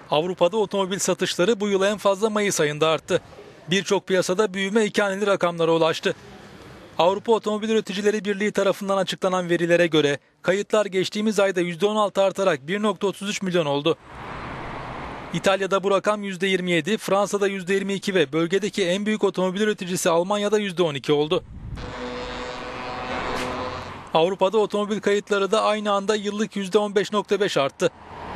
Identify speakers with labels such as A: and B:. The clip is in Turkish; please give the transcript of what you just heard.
A: Avrupa'da otomobil satışları bu yıl en fazla Mayıs ayında arttı. Birçok piyasada büyüme iki haneli rakamlara ulaştı. Avrupa Otomobil Üreticileri Birliği tarafından açıklanan verilere göre kayıtlar geçtiğimiz ayda %16 artarak 1,33 milyon oldu. İtalya'da bu rakam %27, Fransa'da %22 ve bölgedeki en büyük otomobil üreticisi Almanya'da %12 oldu. Avrupa'da otomobil kayıtları da aynı anda yıllık %15,5 arttı.